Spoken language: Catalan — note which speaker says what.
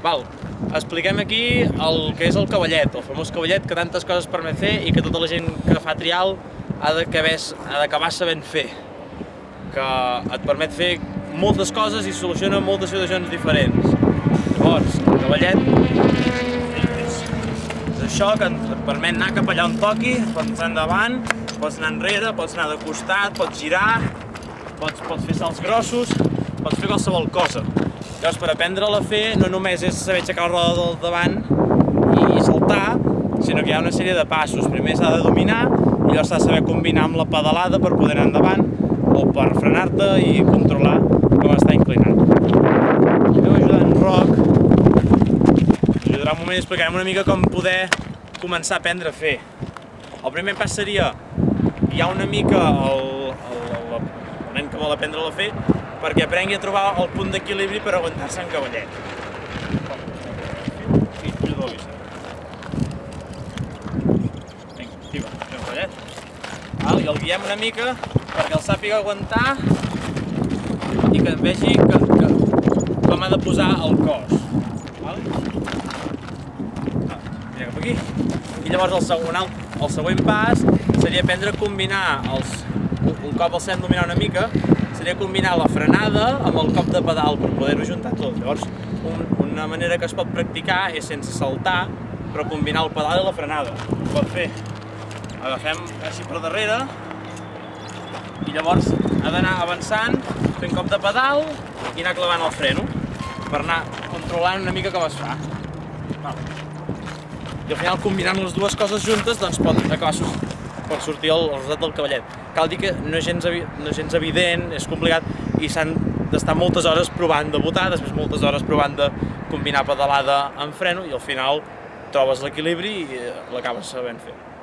Speaker 1: Val. Expliquem aquí el que és el cavallet, el famós cavallet que tantes coses permet fer i que tota la gent que fa trial ha d'acabar sabent fer. Que et permet fer moltes coses i soluciona moltes situacions diferents. Llavors, el cavallet és això que et permet anar cap allà on toqui, pots anar endavant, pots anar enrere, pots anar de costat, pots girar, pots fer salts grossos, pots fer qualsevol cosa. Llavors, per aprendre-la a fer, no només és saber aixecar la roda del davant i saltar, sinó que hi ha una sèrie de passos. Primer s'ha de dominar i llavors s'ha de saber combinar amb la pedalada per poder anar endavant o per frenar-te i controlar com està inclinat. El meu ajudant Roc ens ajudarà un moment i explicarem una mica com poder començar a aprendre a fer. El primer pas seria guiar una mica el nen que vol aprendre-la a fer perquè aprengui a trobar el punt d'equilibri per aguantar-se en cavallet. I ajuda l'Elisa. Vinga, activa, fem cavallet. I el guiem una mica perquè el sàpiga aguantar i que vegi com ha de posar el cos. Mira cap aquí. I llavors el següent pas seria aprendre a combinar un cop el sabem dominar una mica, seria combinar la frenada amb el cop de pedal per poder-ho juntar tot. Llavors, una manera que es pot practicar és sense saltar, però combinar el pedal i la frenada. Ho pot fer. Agafem així per darrere i llavors ha d'anar avançant, fent cop de pedal i anar clavant el freno per anar controlant una mica com es fa. I al final, combinant les dues coses juntes, doncs pot acabar sortir el resultat del cavallet. Cal dir que no és gens evident, és complicat i s'han d'estar moltes hores provant de botar, després moltes hores provant de combinar pedalada amb freno i al final trobes l'equilibri i l'acabes sabent fer.